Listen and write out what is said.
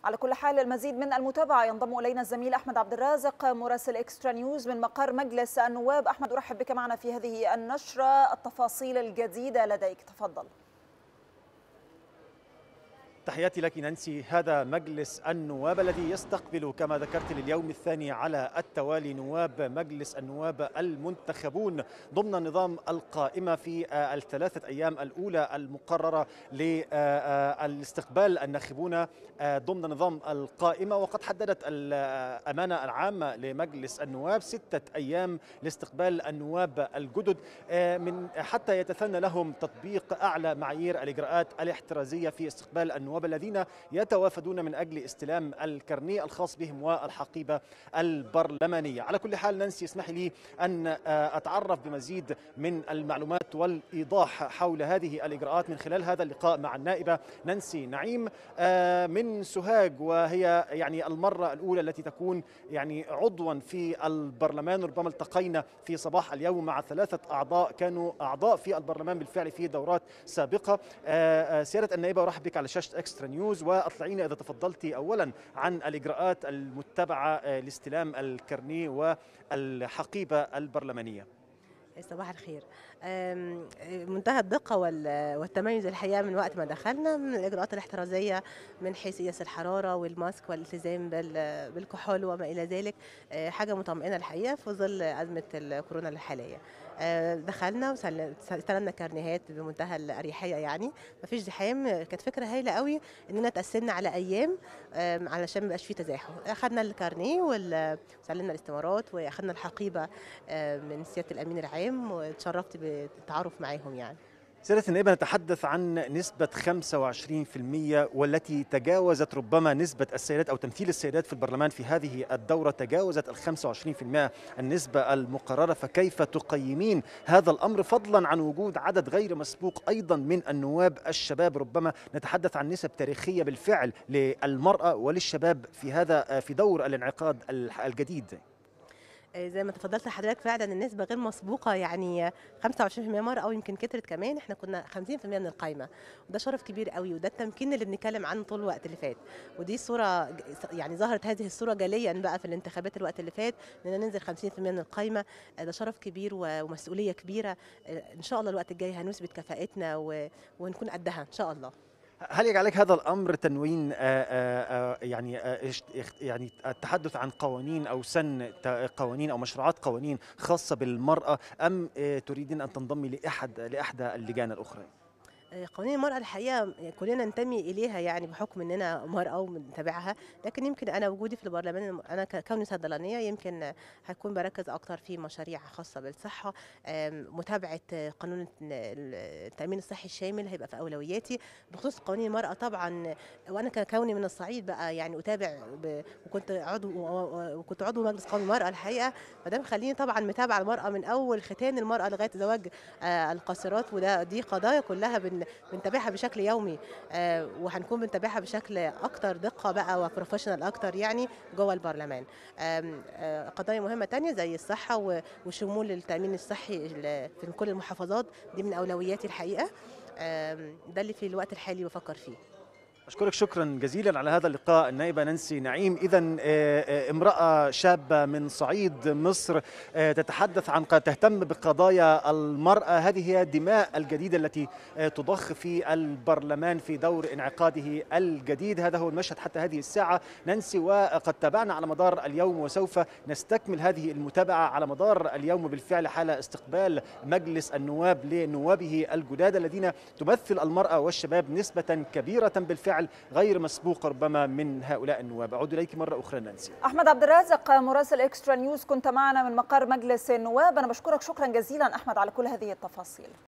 على كل حال المزيد من المتابعة ينضم إلينا الزميل أحمد عبد الرازق مراسل إكسترا نيوز من مقر مجلس النواب. أحمد، أرحب بك معنا في هذه النشرة. التفاصيل الجديدة لديك، تفضل. تحياتي لك نانسي. هذا مجلس النواب الذي يستقبل كما ذكرت لليوم الثاني على التوالي نواب مجلس النواب المنتخبون ضمن نظام القائمة في الثلاثة أيام الأولى المقررة للاستقبال الناخبون ضمن نظام القائمة. وقد حددت الأمانة العامة لمجلس النواب 6 أيام لاستقبال النواب الجدد من حتى يتثنى لهم تطبيق أعلى معايير الإجراءات الاحترازية في استقبال النواب الذين يتوافدون من أجل استلام الكارنيه الخاص بهم والحقيبة البرلمانية. على كل حال نانسي، اسمحي لي أن أتعرف بمزيد من المعلومات والإيضاح حول هذه الإجراءات من خلال هذا اللقاء مع النائبة نانسي نعيم من سوهاج، وهي يعني المرة الأولى التي تكون يعني عضوا في البرلمان. ربما التقينا في صباح اليوم مع 3 أعضاء كانوا أعضاء في البرلمان بالفعل في دورات سابقة. سيادة النائبة، أرحب بك على شاشة إكسترا نيوز، واطلعينا إذا تفضلتي أولا عن الإجراءات المتبعة لاستلام الكارنيه والحقيبة البرلمانية. صباح الخير. منتهى الدقة والتميز الحقيقة من وقت ما دخلنا من الإجراءات الاحترازية من حيث قياس الحرارة والماسك والالتزام بالكحول وما إلى ذلك. حاجة مطمئنة الحقيقة في ظل أزمة الكورونا الحالية. دخلنا واستلمنا كارنيهات بمنتهى الأريحية، يعني مفيش زحام. كانت فكرة هايلة قوي إننا تقسمنا على أيام علشان ميبقاش فيه تزاحم. أخذنا الكارنيه وسلمنا الاستمارات وأخذنا الحقيبة من سيادة الأمين العام، واتشرفت بالتعارف معاهم. يعني سيادة النائبة، نتحدث عن نسبة 25% والتي تجاوزت ربما نسبة السيدات أو تمثيل السيدات في البرلمان في هذه الدورة تجاوزت 25% النسبة المقررة. فكيف تقيمين هذا الأمر فضلا عن وجود عدد غير مسبوق أيضا من النواب الشباب؟ ربما نتحدث عن نسب تاريخية بالفعل للمرأة وللشباب في دور الانعقاد الجديد. زي ما تفضلت حضرتك، فعلا النسبة غير مسبوقة، يعني 25% مرة أو يمكن كترت كمان. احنا كنا 50% من القايمة، وده شرف كبير قوي، وده التمكين اللي بنتكلم عنه طول الوقت اللي فات. ودي صورة يعني ظهرت هذه الصورة جليا بقى في الانتخابات الوقت اللي فات، اننا ننزل 50% من القايمة. ده شرف كبير ومسؤولية كبيرة. ان شاء الله الوقت الجاي هنثبت كفاءتنا ونكون قدها ان شاء الله. هل يجعلك هذا الأمر تنوين يعني التحدث عن قوانين أو سن قوانين أو مشروعات قوانين خاصة بالمرأة، أم تريدين أن تنضمي لإحدى اللجان الأخرى؟ قوانين المرأة الحقيقة كلنا ننتمي إليها، يعني بحكم إننا مرأة وبنتابعها. لكن يمكن أنا وجودي في البرلمان، أنا كوني صيدلانية، يمكن هكون بركز أكتر في مشاريع خاصة بالصحة. متابعة قانون التأمين الصحي الشامل هيبقى في أولوياتي. بخصوص قوانين المرأة طبعا، وأنا كوني من الصعيد بقى يعني أتابع وكنت عضو مجلس قومي المرأة الحقيقة. فده مخليني طبعا متابعة المرأة من أول ختان المرأة لغاية زواج القاصرات. دي قضايا كلها بنتابعها بشكل يومي، وهنكون بنتابعها بشكل اكتر دقه بقى وبروفيشنال اكتر يعني جوه البرلمان. قضايا مهمه تانية زي الصحه وشمول التامين الصحي في كل المحافظات، دي من اولوياتي الحقيقه. ده اللي في الوقت الحالي بفكر فيه. أشكرك شكرا جزيلا على هذا اللقاء النائبة نانسي نعيم. إذن امرأة شابة من صعيد مصر تتحدث عن تهتم بقضايا المرأة. هذه هي الدماء الجديدة التي تضخ في البرلمان في دور انعقاده الجديد. هذا هو المشهد حتى هذه الساعة نانسي، وقد تابعنا على مدار اليوم وسوف نستكمل هذه المتابعة على مدار اليوم بالفعل حال استقبال مجلس النواب لنوابه الجداد الذين تمثل المرأة والشباب نسبة كبيرة بالفعل غير مسبوقة ربما من هؤلاء النواب. أعود إليك مرة أخرى نانسي. أحمد عبد الرازق مراسل إكسترا نيوز كنت معنا من مقر مجلس النواب. أنا بشكرك شكرا جزيلا أحمد على كل هذه التفاصيل.